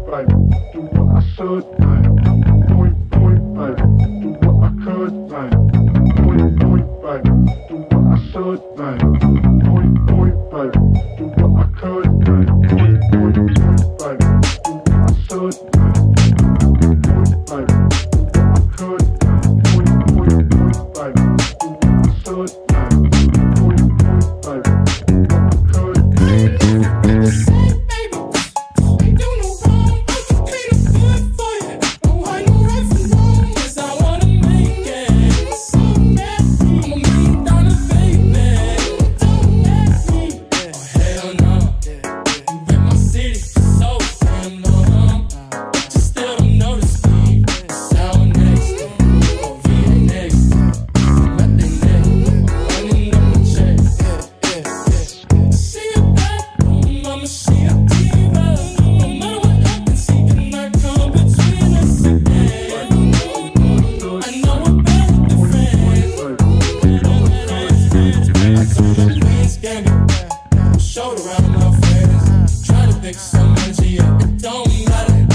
baby, do what I should, baby. Point, baby, do what I could, baby. Point, baby, do what I should, baby. Point, baby, do what I could, baby. Point, baby, do what I should, baby. Point, baby, do what I could, baby. Point, baby, do what I should, baby. Point, baby, do what I could, Showed around my friends, try to fix some energy, it don't matter.